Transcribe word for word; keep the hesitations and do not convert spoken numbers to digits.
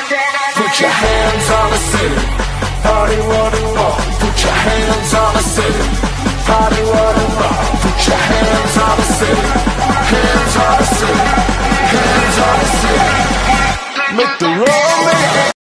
Put your hands on the city. Party, what and roll. Put your hands on the city. Party, what and roll. Put your hands on the city. Hands on the city. Hands on the city. Make the road.